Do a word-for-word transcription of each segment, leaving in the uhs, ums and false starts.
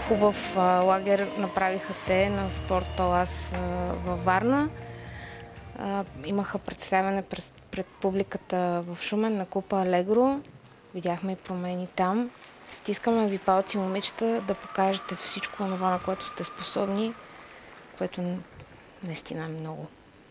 хубав а, лагер направиха те на Спорт Палас а, във Варна. А, имаха представяне пред, пред публиката в Шумен на Купа Алегро. Видяхме и промени там. Стискаме ви палци, момичета, да покажете всичко това, на което сте способни, което наистина е много.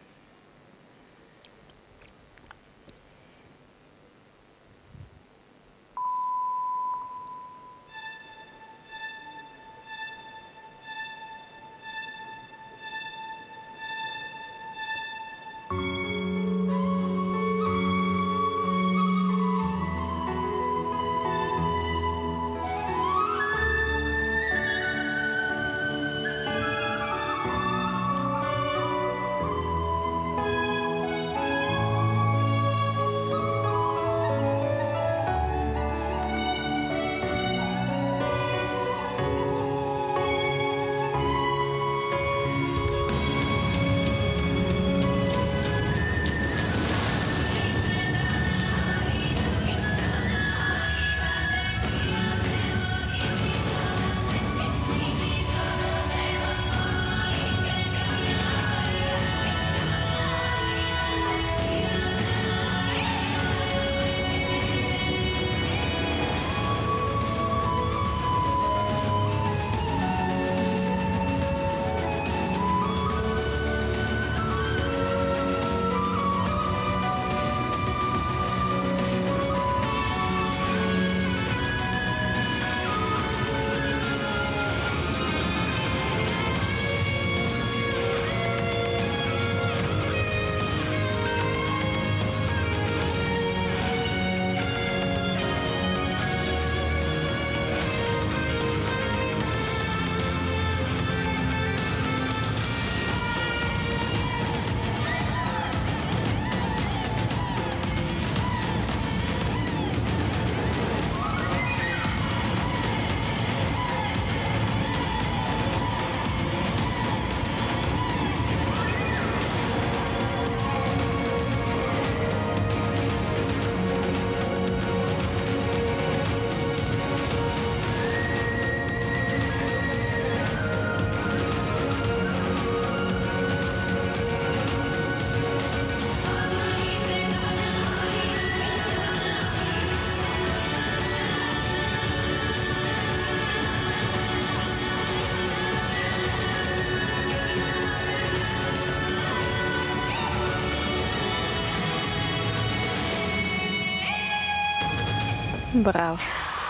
Браво!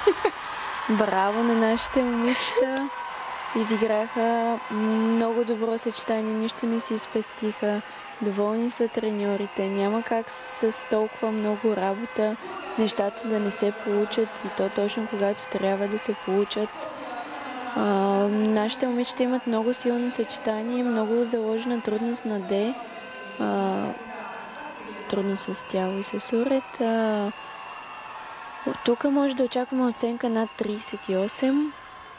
Браво на нашите момичета! Изиграха много добро съчетание, нищо не си спестиха. Доволни са треньорите. Няма как с толкова много работа нещата да не се получат и то точно когато трябва да се получат. А, нашите момичета имат много силно съчетание, много заложена трудност на Д. А, трудност с тяло и с уред. А, тук може да очакваме оценка над трийсет и осем.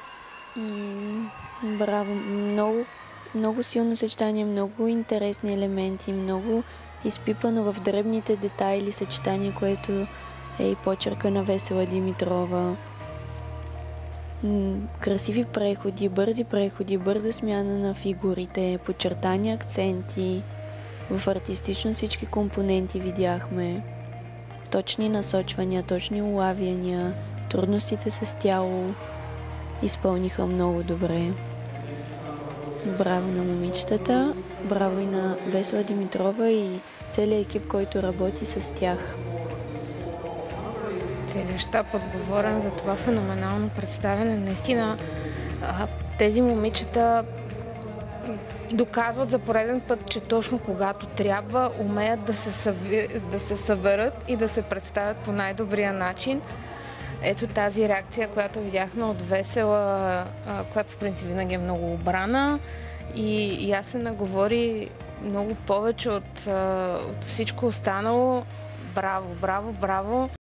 М- браво! Много, много силно съчетание, много интересни елементи, много изпипано в дребните детайли съчетание, което е и почерка на Весела Димитрова. М- красиви преходи, бързи преходи, бърза смяна на фигурите, подчертани акценти. В артистично всички компоненти видяхме. Точни насочвания, точни улавяния, трудностите с тяло изпълниха много добре. Браво на момичетата, браво и на Весела Димитрова и целият екип, който работи с тях. Целият щаб отговорен за това феноменално представяне. Наистина тези момичета доказват за пореден път, че точно когато трябва, умеят да се, съби... да се съберат и да се представят по най-добрия начин. Ето тази реакция, която видяхме от Весела, която в принцип винаги е много обрана и, и аз се наговори много повече от, от всичко останало. Браво, браво, браво!